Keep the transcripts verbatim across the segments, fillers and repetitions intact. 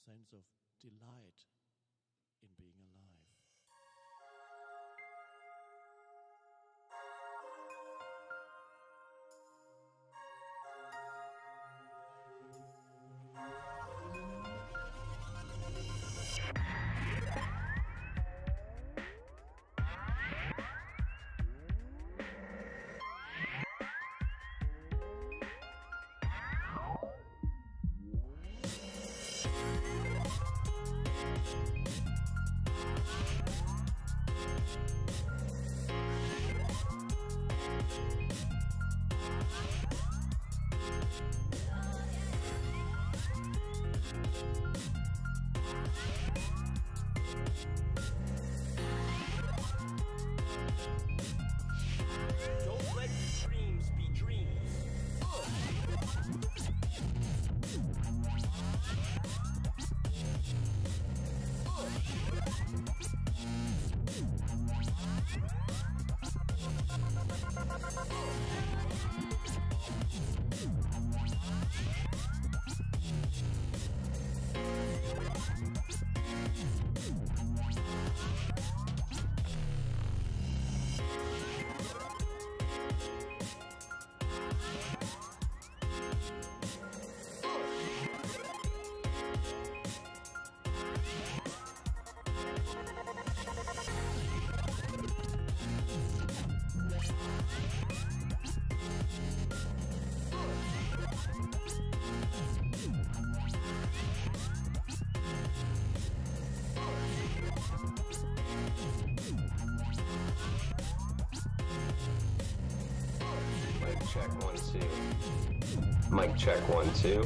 sense of delight in being alive. Don't let your dreams be dreams. Mic check one two. Mic check one two.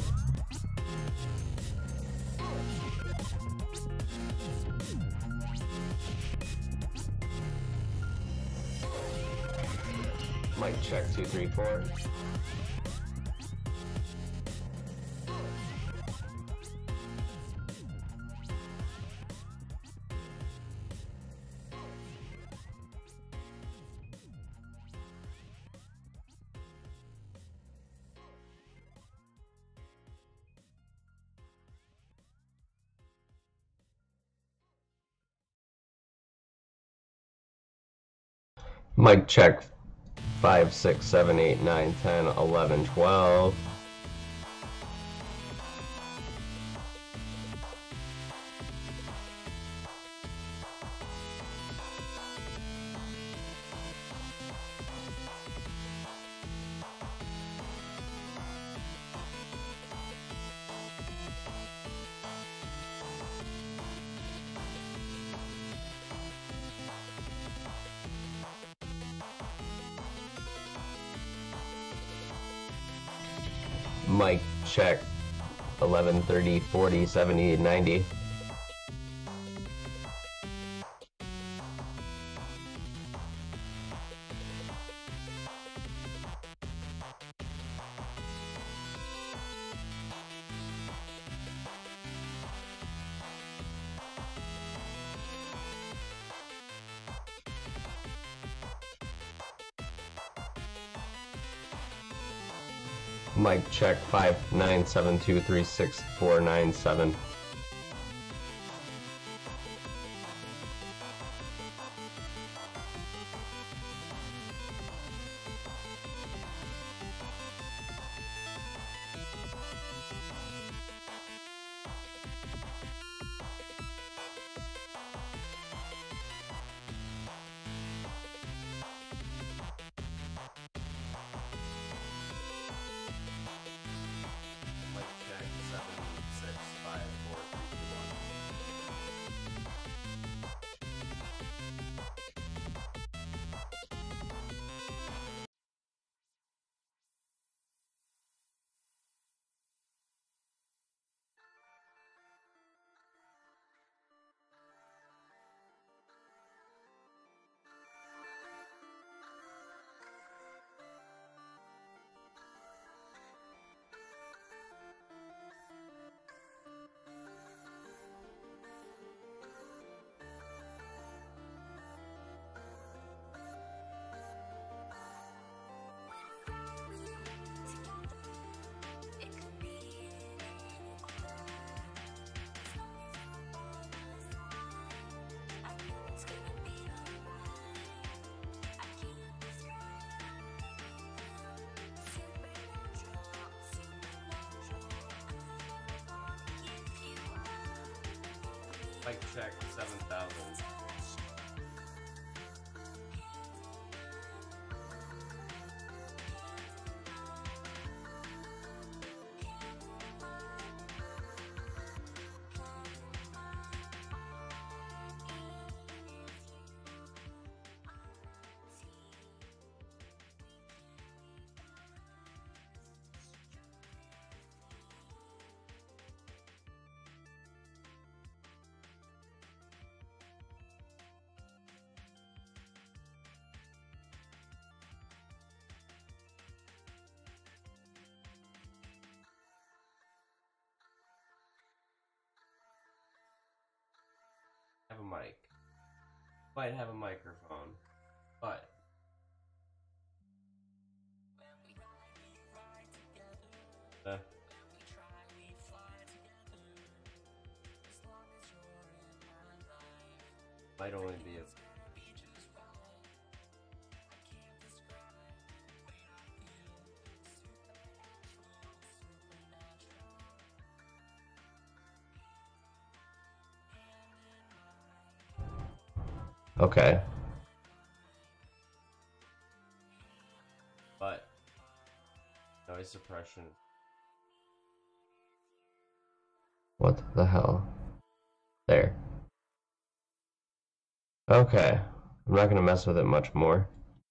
Mic check two three four. Mic check five, six, seven, eight, nine, ten, eleven, twelve. Mic check eleven, thirty, forty, seventy, ninety. Mic check five nine seven two three six four nine seven. Mic check seven six five four. Mic check seven thousand. Have a mic. Might have a microphone, but uh, might only be a okay. But noise suppression. What the hell? There. Okay. I'm not gonna mess with it much more.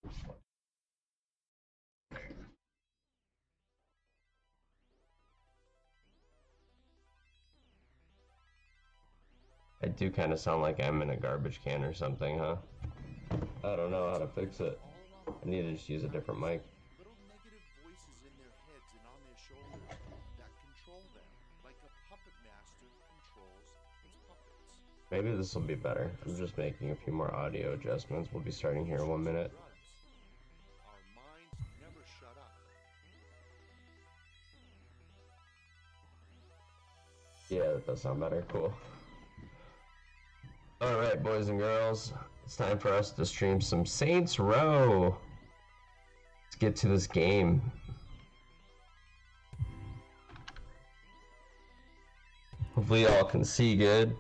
I do kind of sound like I'm in a garbage can or something, huh? I don't know how to fix it. I need to just use a different mic. Little negative voices in their heads and on their shoulders that control them, like a puppet master controls his puppets. Maybe this will be better. I'm just making a few more audio adjustments. We'll be starting here in one minute. Our minds never shut up. Yeah, that does sound better. Cool. Alright, boys and girls. It's time for us to stream some Saints Row. Let's get to this game. Hopefully y'all can see good.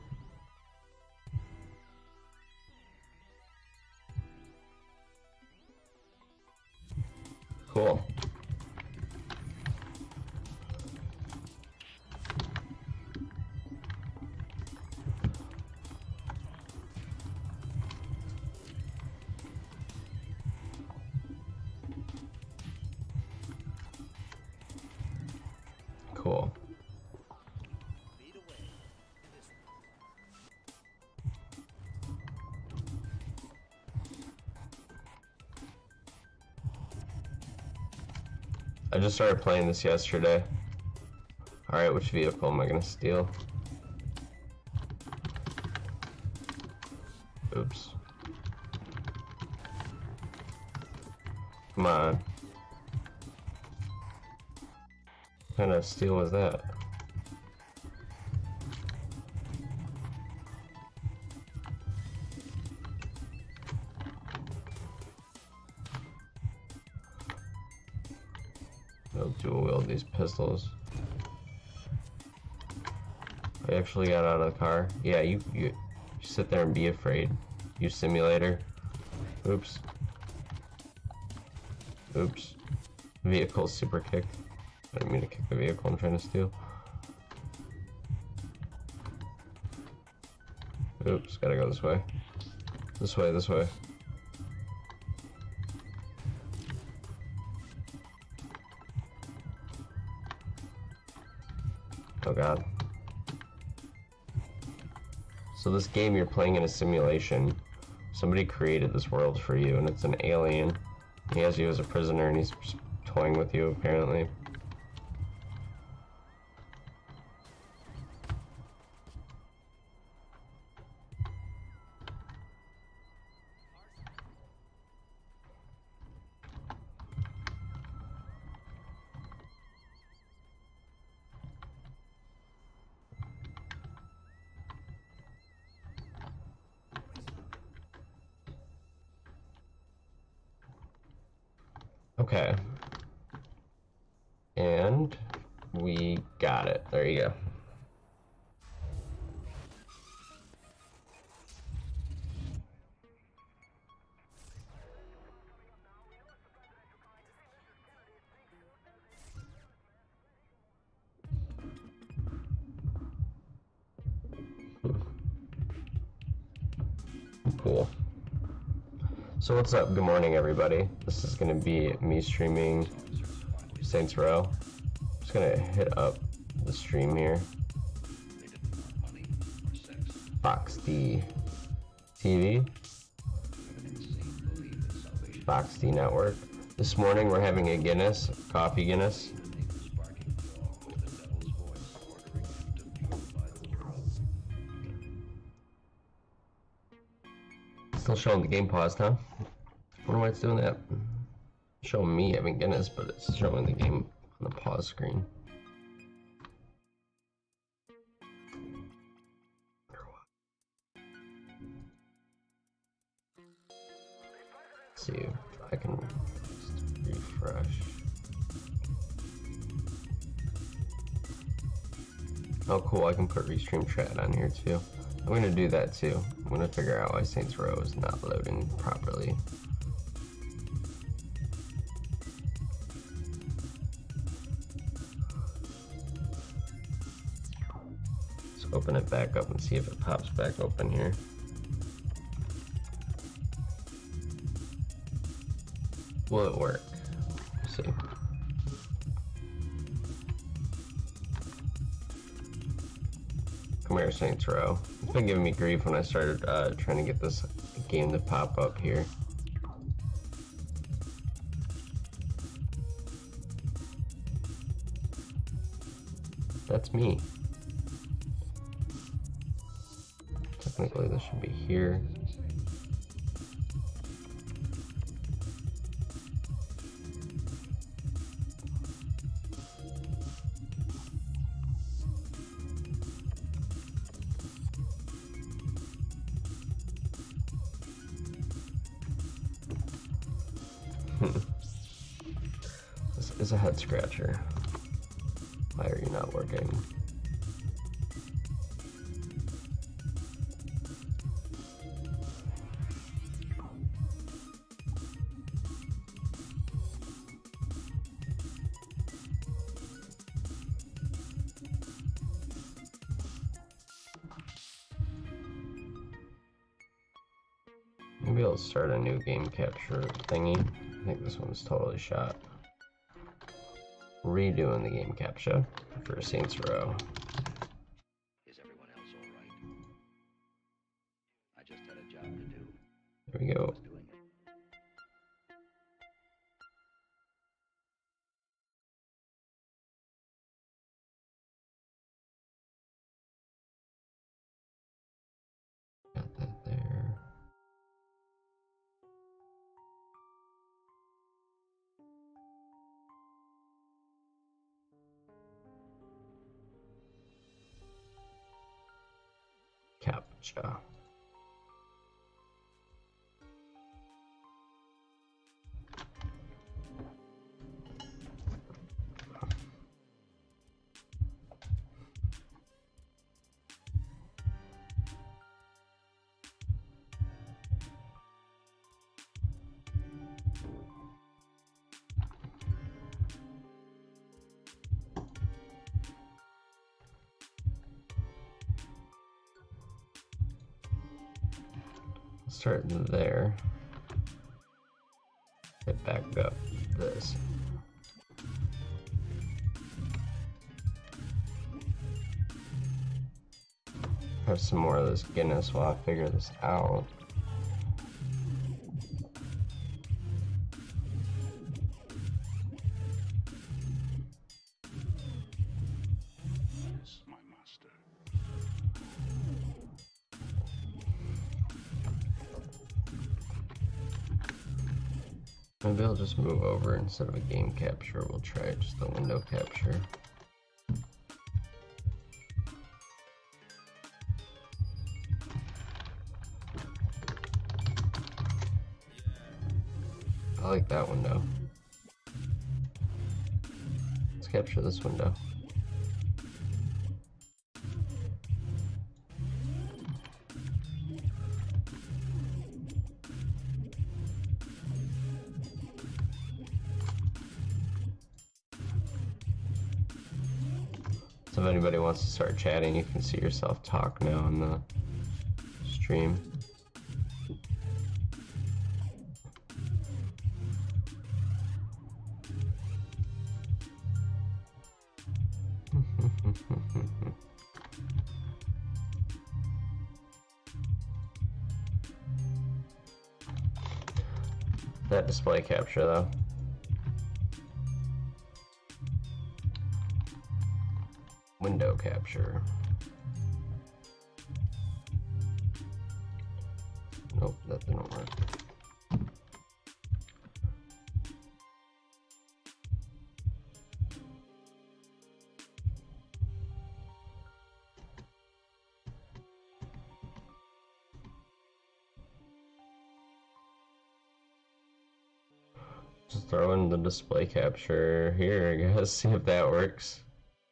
Cool. Cool. Lead away. This I just started playing this yesterday. Alright, which vehicle am I gonna steal? Oops. Come on. What kind of steal was that? I'll dual wield these pistols. I actually got out of the car. Yeah, you, you, you sit there and be afraid. You simulator. Oops. Oops. Vehicle super kicked. I didn't mean to kick the vehicle I'm trying to steal. Oops, gotta go this way. This way, this way. Oh god. So this game, you're playing in a simulation. Somebody created this world for you, and it's an alien. He has you as a prisoner, and he's toying with you, apparently. Okay. And we got it. There you go. Cool. So what's up? Good morning, everybody. This is going to be me streaming Saints Row. I'm just going to hit up the stream here. Fox D T V. Fox D Network. This morning we're having a Guinness, coffee Guinness. Still showing the game paused, huh? I wonder why it's doing that. It's showing me having Guinness, but it's showing the game on the pause screen. Let's see if I can just refresh. Oh cool, I can put restream chat on here too. I'm gonna do that too. I'm gonna figure out why Saints Row is not loading properly. Let's open it back up and see if it pops back open here. Will it work? Let's see. Come here, Saints Row. It's been giving me grief when I started uh, trying to get this game to pop up here. That's me. Technically, this should be here. This is a head scratcher. Why are you not working? Maybe I'll start a new game capture thingy. I think this one's totally shot. Redoing the game capture for Saints Row. Is everyone else all right? I just had a job to do. There we go. I was doing it. Got that there. Captcha. Start there. Get back up this. Have some more of this Guinness while I figure this out. Yes, my master. Maybe I'll just move over instead of a game capture. We'll try just the window capture. I like that window. Let's capture this window. So if anybody wants to start chatting, you can see yourself talk now on the stream. That display capture though. Window capture. Nope, that didn't work. Just throw in the display capture here, I guess, see if that works.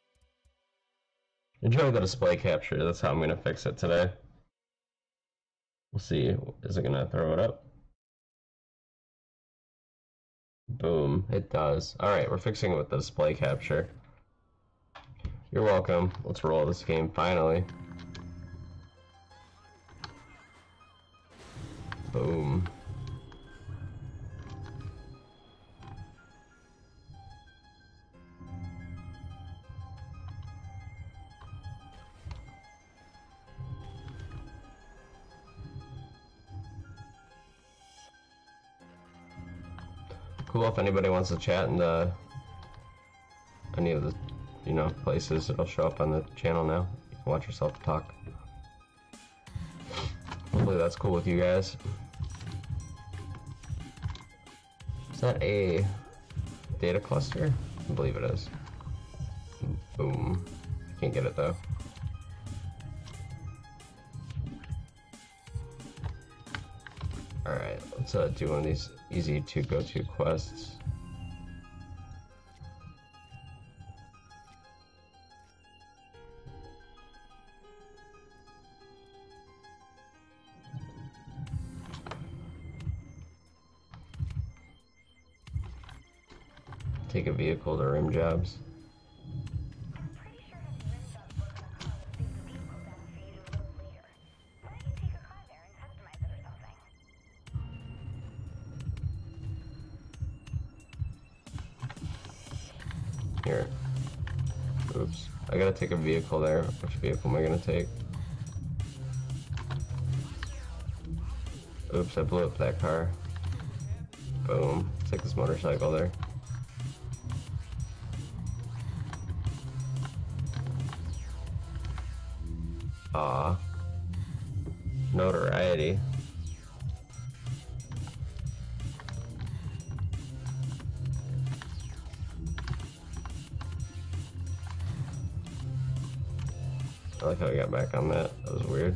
Enjoy the display capture, that's how I'm gonna fix it today. We'll see, is it gonna throw it up? Boom, it does. Alright, we're fixing it with the display capture. You're welcome. Let's roll this game finally. Boom. Cool if anybody wants to chat in the any of the you know places, it'll show up on the channel now. You can watch yourself talk. Hopefully that's cool with you guys. Is that a data cluster? I believe it is. Boom. I can't get it though. Alright, let's uh, do one of these easy to go to quests. Take a vehicle to rim jobs. Here. Oops. I gotta take a vehicle there. Which vehicle am I gonna take? Oops, I blew up that car. Boom. Let's take this motorcycle there. Aw. Notoriety. I like how I got back on that. That was weird.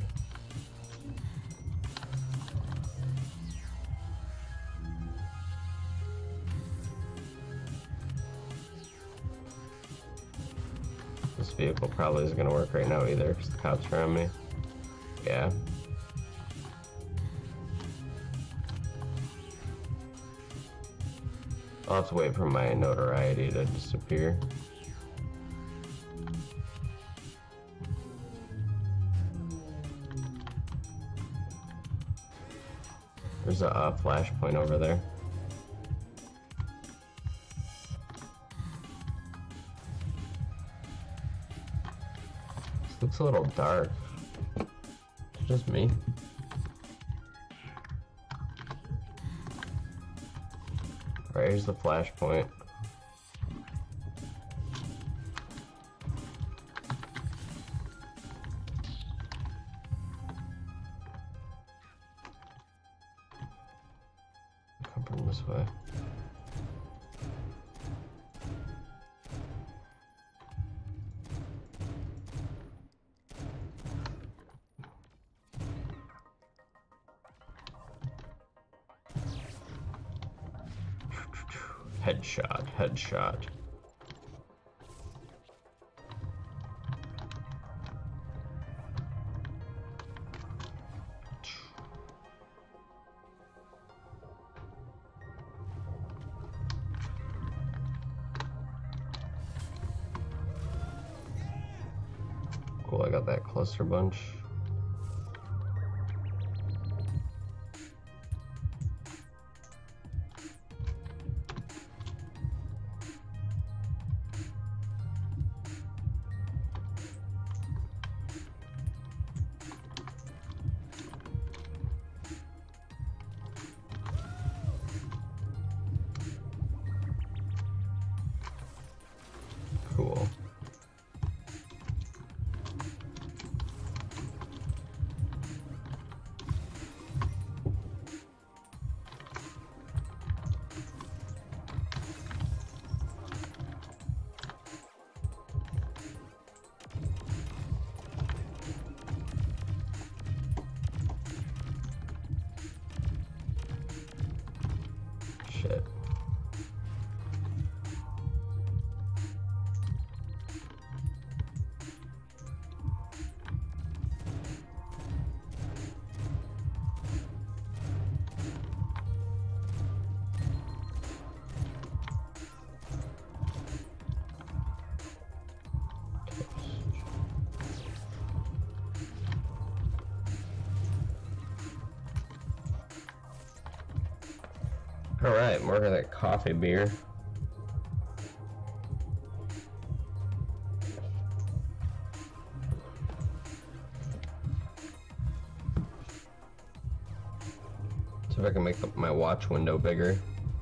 This vehicle probably isn't gonna work right now either because the cops are on me. Yeah. I'll have to wait for my notoriety to disappear. There's a uh, flashpoint over there. This looks a little dark. It's just me. Alright, here's the flashpoint. Come from this way. Headshot, headshot. Cool, I got that cluster bunch. Alright, more of that coffee beer. See if I can make my watch window bigger.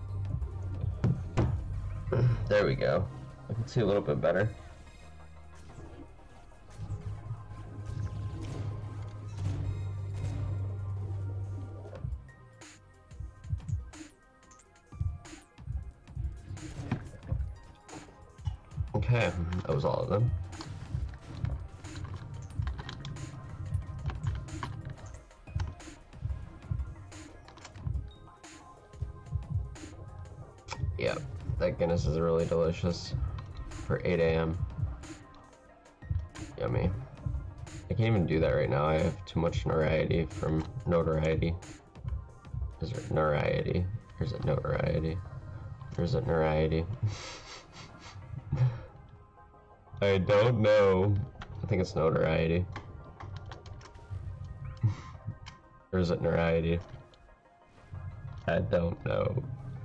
There we go. I can see a little bit better. Okay, that was all of them. Yeah, that Guinness is really delicious for eight A M Yummy. I can't even do that right now. I have too much notoriety from notoriety. Is it notoriety? Or is it notoriety? Or is it notoriety? I don't know. I think it's notoriety. Or is it notoriety? I don't know.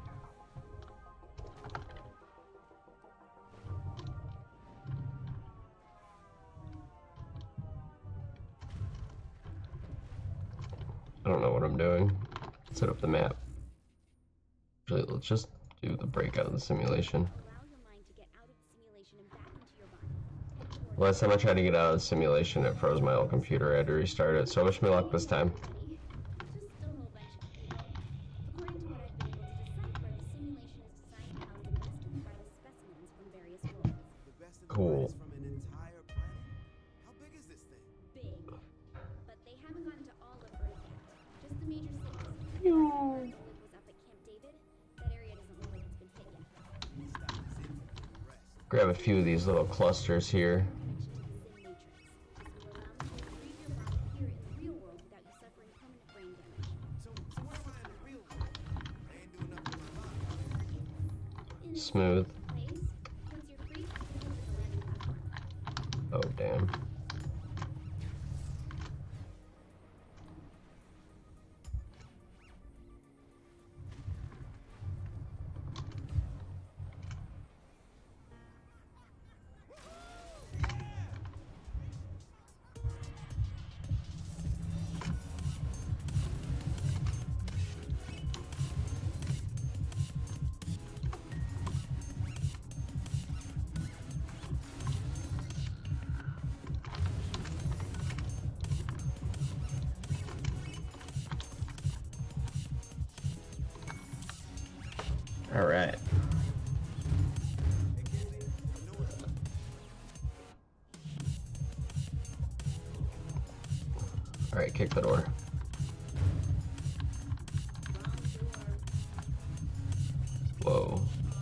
I don't know what I'm doing. Set up the map. Actually, let's just do the breakout of the simulation. Last time I tried to get out of the simulation, it froze my old computer. I had to restart it, so wish me luck this time. Cool. Grab a few of these little clusters here. Smooth. Oh, damn. All right. All right, kick the door. Whoa.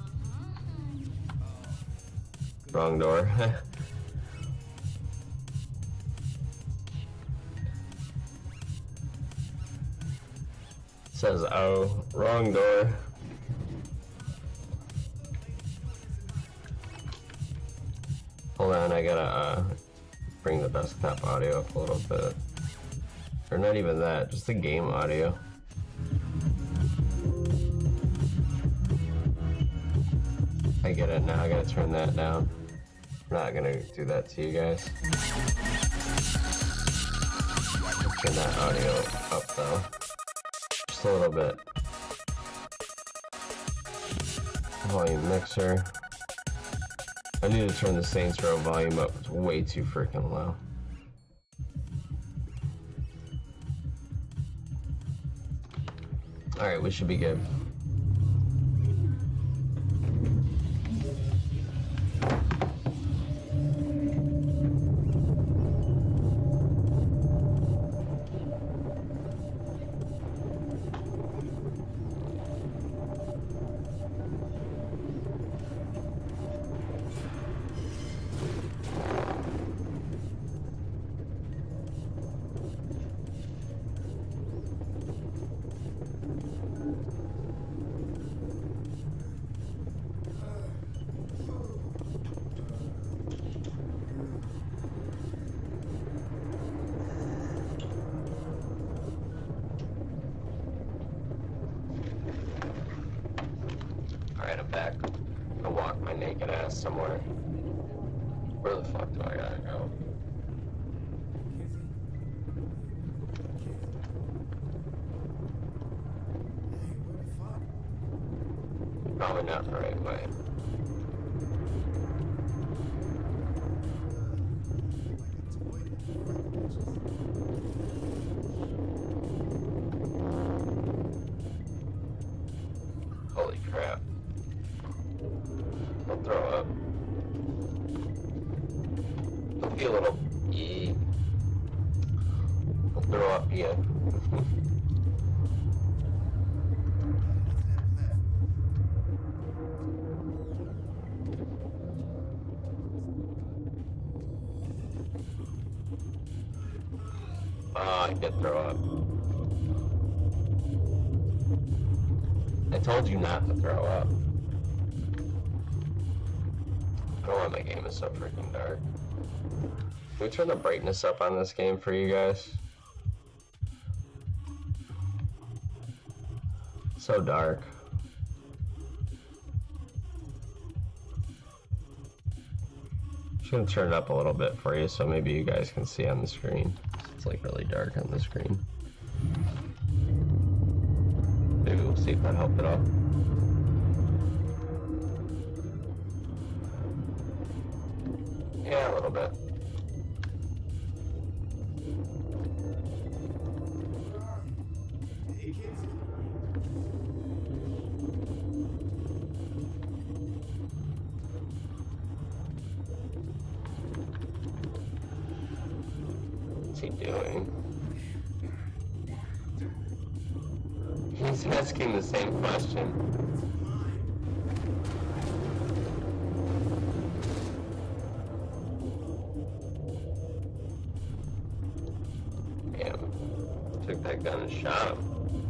Wrong door. Says, oh, wrong door. Hold on, I gotta uh, bring the desktop audio up a little bit. Or not even that, just the game audio. I get it now, I gotta turn that down. I'm not gonna do that to you guys. Turn that audio up though. Just a little bit. Volume mixer. I need to turn the Saints Row volume up. It's way too freaking low. Alright, we should be good. back and walk my naked ass somewhere. Where the fuck do I gotta go? Probably not the right way. Holy crap. I'll throw up. I'll be a little... Yeah. I'll throw up, yeah. Oh, I did throw up. I told you not to throw up. I don't know why my game is so freaking dark. Can we turn the brightness up on this game for you guys? So dark. Just gonna turn it up a little bit for you so maybe you guys can see on the screen. It's like really dark on the screen. Maybe we'll see if that helped at all. Yeah, a little bit. What's he doing? He's asking the same question. Damn. Took that gun and shot him.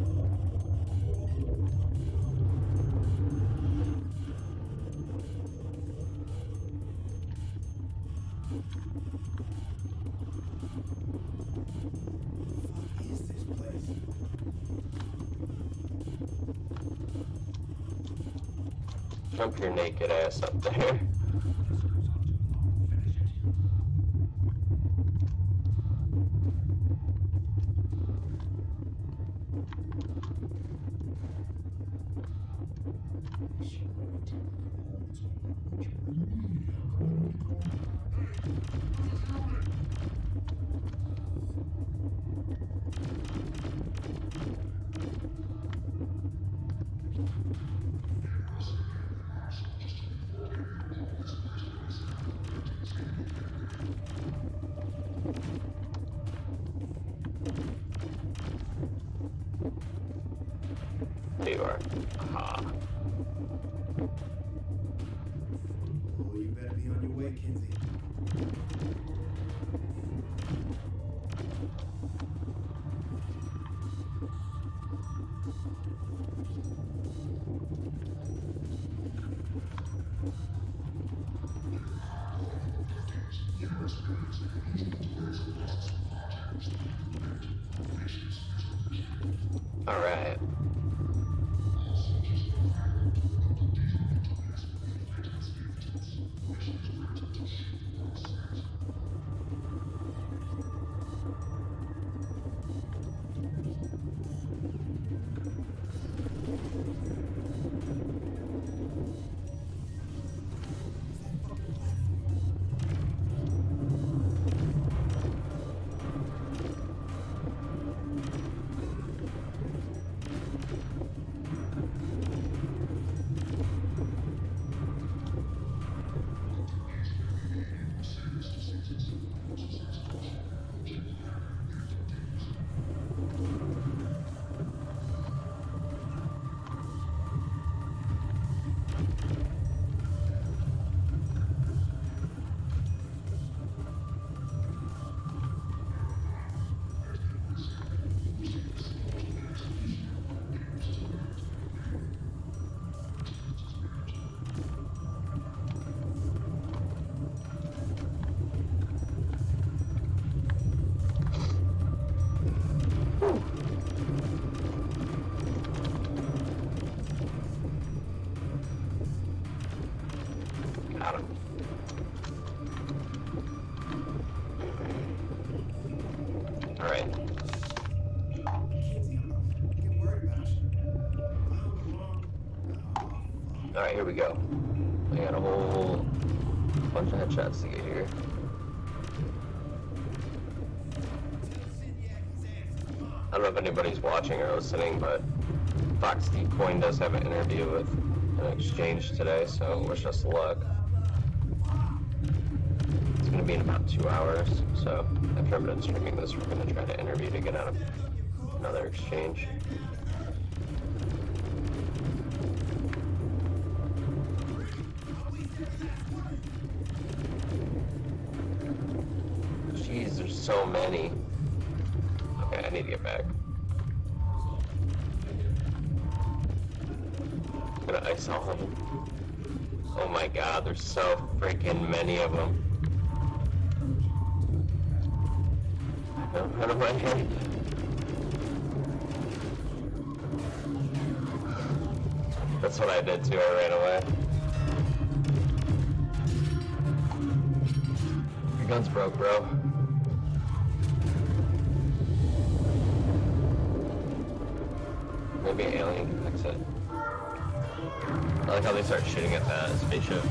Jump your naked ass up there. There you are. Aha. Oh, you better be on your way, Kinsey. All right. Alright. Kinsey, I'm getting worried about you. Oh, wrong. Oh, Alright, here we go. I got a whole bunch of headshots to get here. I don't know if anybody's watching or listening, but Fox D Coin does have an interview with an exchange today, so wish us luck. It's going to be in about two hours, so after I'm done streaming this, we're going to try to interview to get out of another exchange. Jeez, there's so many. Okay, I need to get back. I'm gonna ice all of them. Oh my god, there's so freaking many of them. Out of my head. That's what I did too, I ran away. Your gun's broke, bro. Maybe an alien can fix it. I like how they start shooting at that spaceship.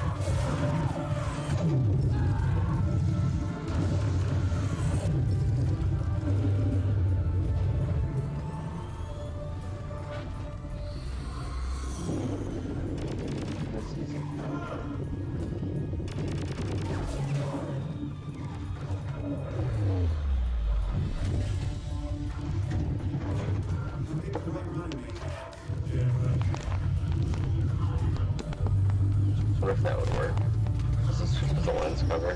I wonder if that would work. This is just the lens cover.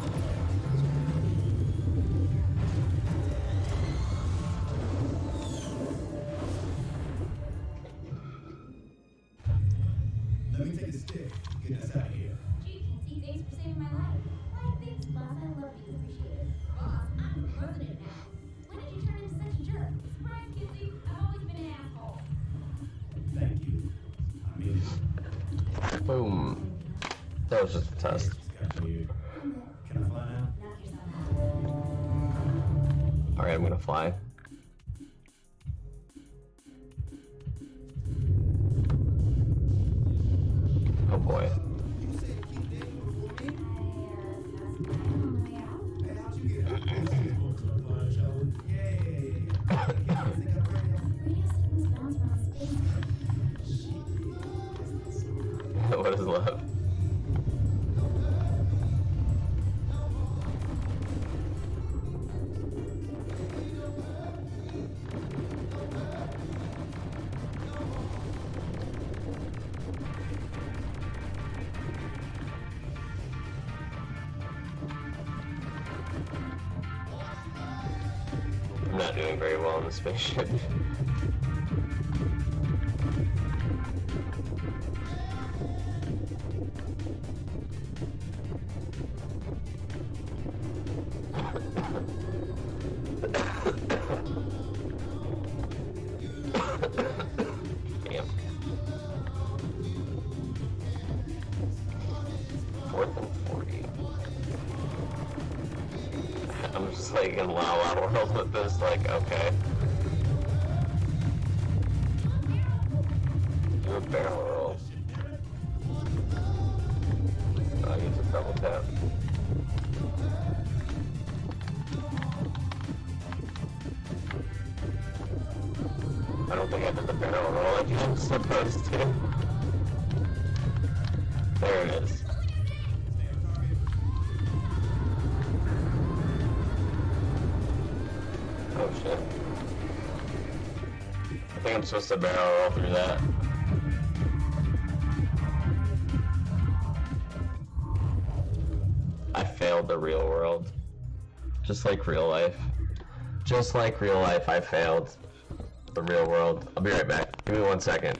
let me take a stick. Get us out of here. Gee, Kinsey, thanks for saving my life. Why, thanks, boss. I love you. Appreciate it. Boss, I'm the president now. When did you turn into such a jerk? Surprise, Kinsey. I've always been an asshole. Thank you. I mean, Boom. That was just a test. just got weird. Can I fly now? Knock yourself out. Alright, I'm gonna fly. Oh boy. You said keep dating before me? I, uh, Hey, how'd you get out? Yeah, yeah, yeah, yeah. I think I already have. radio signals bounce around space. What is love? I'm not doing very well in the spaceship. Damn. Fourth and forty. I'm just like in La La World with this, like, okay. Do a barrel roll. I'll use a double tap. I don't think I did the barrel roll like I'm supposed to. There it is. Oh shit. I think I'm supposed to barrel roll through that. I failed the real world. Just like real life. Just like real life, I failed the real world. I'll be right back. Give me one second.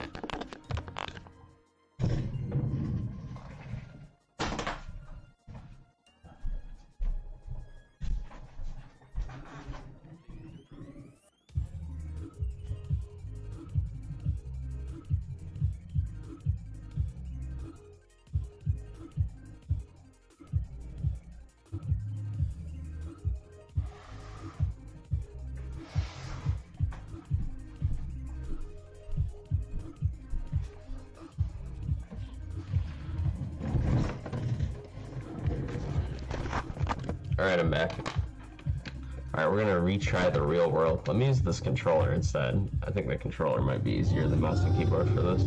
Alright, I'm back. Alright, we're gonna retry the real world. Let me use this controller instead. I think the controller might be easier than mouse and keyboard for this.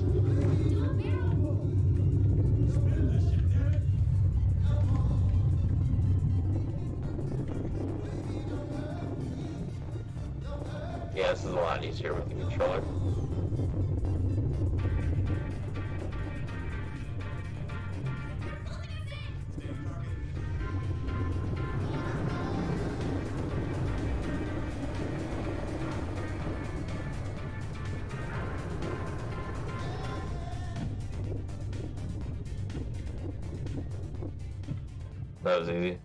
Yeah, this is a lot easier with the controller. That was easy.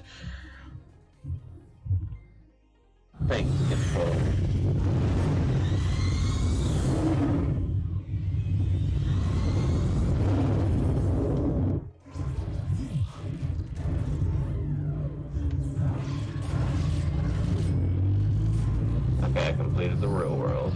Thanks, controller. Okay, I completed the real world.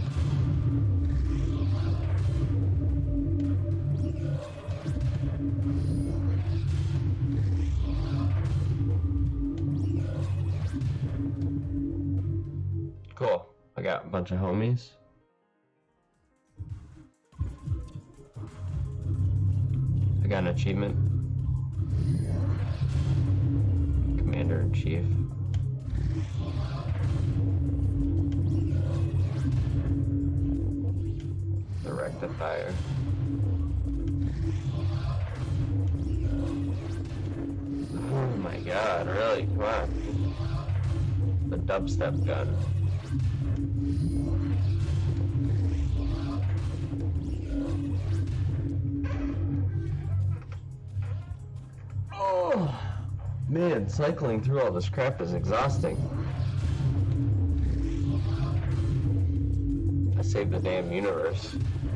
Cool. I got a bunch of homies. I got an achievement. Commander-in-Chief. The Rectifier. Oh my god, really? Come on. The dubstep gun. Oh, man, cycling through all this crap is exhausting. I saved the damn universe.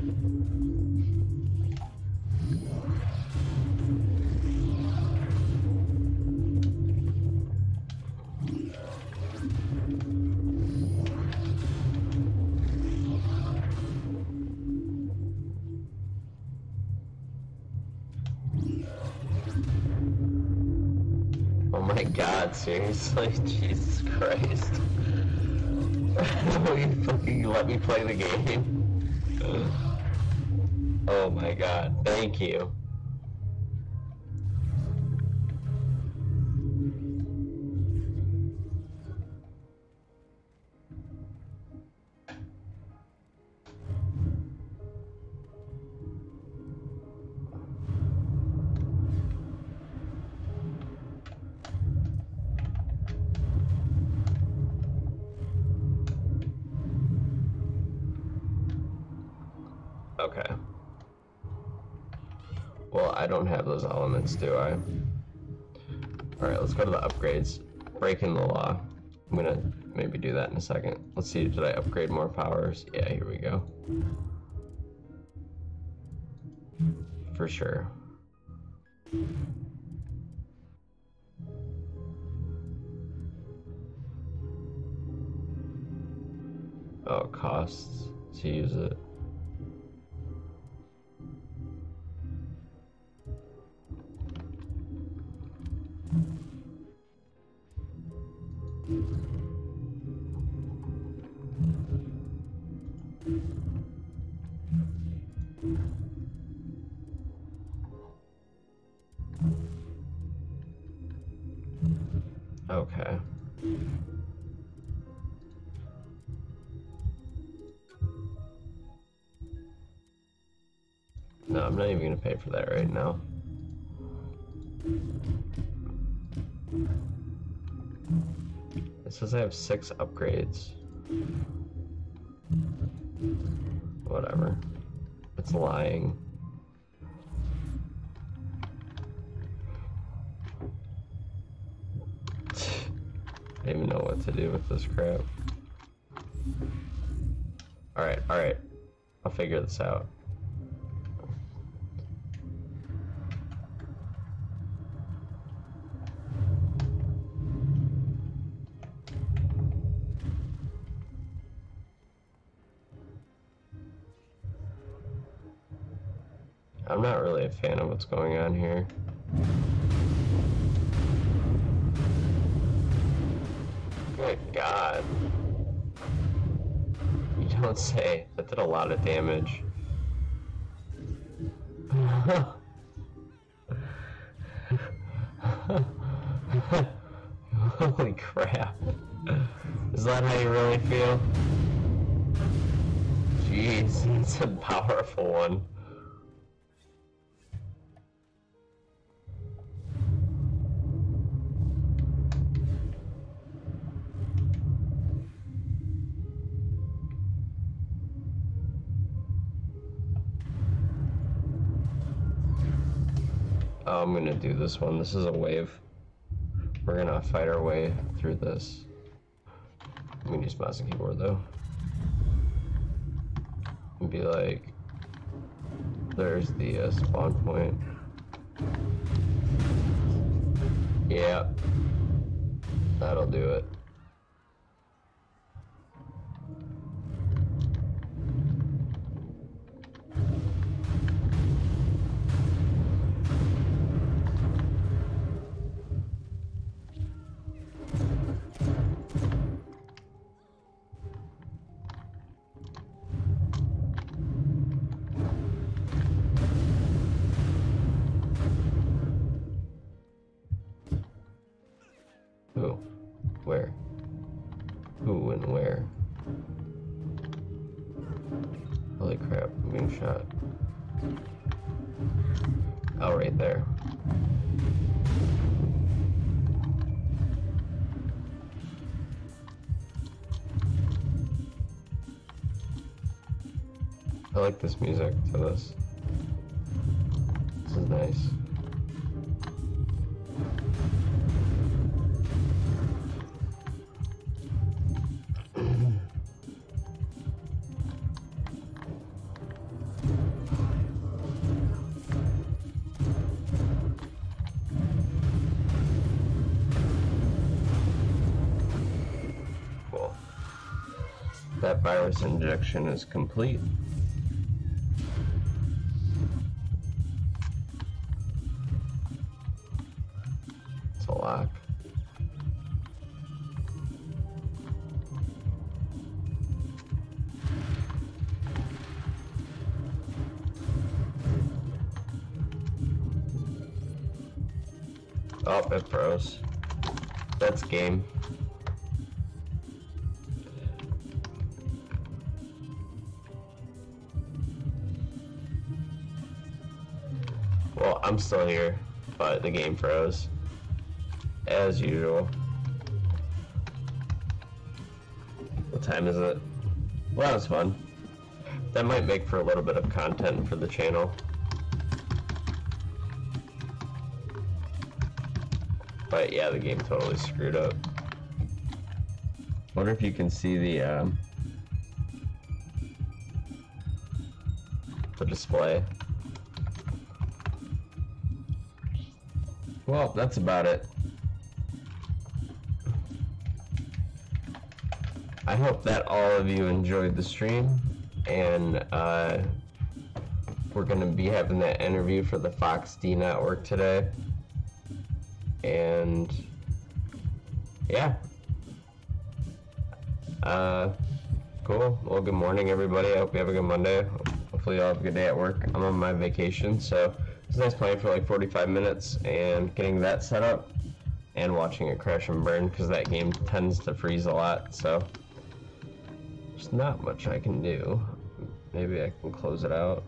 Oh my god, seriously? Jesus Christ. Will you fucking let me play the game? Oh my god, thank you. Okay. Well, I don't have those elements, do I? Alright, let's go to the upgrades. Breaking the law. I'm gonna maybe do that in a second. Let's see, did I upgrade more powers? Yeah, here we go. For sure. Oh, it costs to use it. Okay. No, I'm not even gonna pay for that right now. It says I have six upgrades. Whatever. It's lying. I don't even know what to do with this crap. Alright, alright. I'll figure this out. I'm not really a fan of what's going on here. that. You don't say. That did a lot of damage. Holy crap. Is that how you really feel? Jeez, it's a powerful one. Oh, I'm gonna do this one. This is a wave. We're gonna fight our way through this. I'm gonna use mouse and keyboard though. And be like, there's the uh, spawn point. Yeah, that'll do it. Who? Where? Who and where? Holy crap, I'm being shot. Oh, right there. I like this music to this. This is nice. Cool. That virus injection is complete. It's a lock. Oh, it froze. That's game. Well, I'm still here, but the game froze. As usual. What time is it? Well, that was fun. That might make for a little bit of content for the channel. But yeah, the game totally screwed up. Wonder if you can see the um, the display. Well, that's about it. I hope that all of you enjoyed the stream, and uh, we're gonna be having that interview for the Fox D Network today. And yeah, uh, cool. Well, good morning, everybody. I hope you have a good Monday. Hopefully, you all have a good day at work. I'm on my vacation, so it's nice playing for like forty-five minutes and getting that set up and watching it crash and burn because that game tends to freeze a lot. So there's not much I can do. Maybe I can close it out.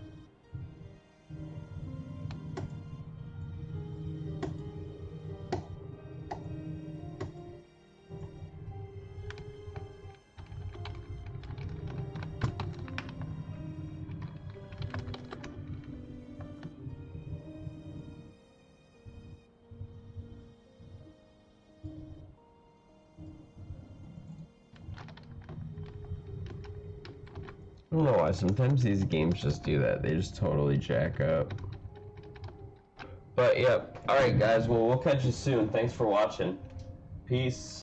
I don't know why, sometimes these games just do that. They just totally jack up. But, yep. Alright, guys. Well, we'll catch you soon. Thanks for watching. Peace.